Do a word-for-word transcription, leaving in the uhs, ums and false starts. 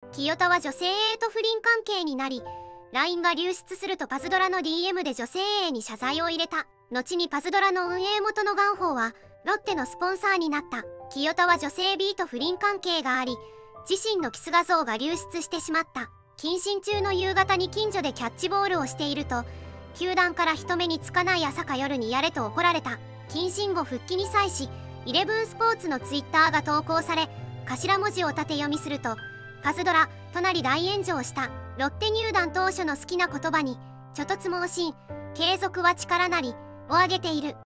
清田は女性 A と不倫関係になり、 ライン が流出するとパズドラの ディーエム で女性 A に謝罪を入れた。後にパズドラの運営元の元宝はロッテのスポンサーになった。清田は女性 B と不倫関係があり、自身のキス画像が流出してしまった。謹慎中の夕方に近所でキャッチボールをしていると、球団から人目につかない朝か夜にやれと怒られた。謹慎後復帰に際し、イレブンスポーツのツイッターが投稿され、頭文字を縦読みすると「パズドラ」となり大炎上した。ロッテ入団当初の好きな言葉に「猪突猛進継続は力なり」を挙げている。